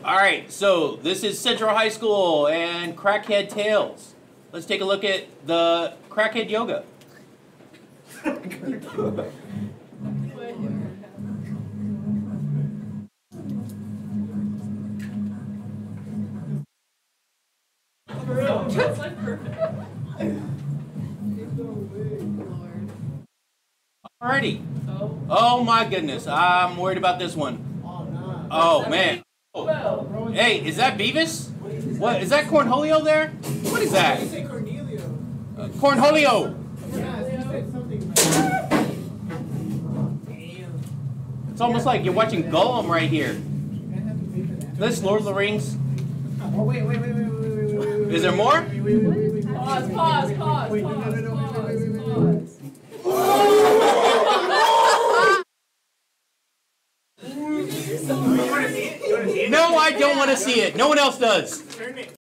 Alright, so this is Central High School and Crackhead Tales. Let's take a look at the Crackhead Yoga. That's like perfect. Alrighty. Oh my goodness, I'm worried about this one. Oh man. Oh. Hey, is that Beavis? What is that Cornholio there? What is that? Cornholio. It's almost like you're watching Gollum right here. This Lord of the Rings. Oh, wait. Is there more? Pause. No, I don't want to see it. No one else does.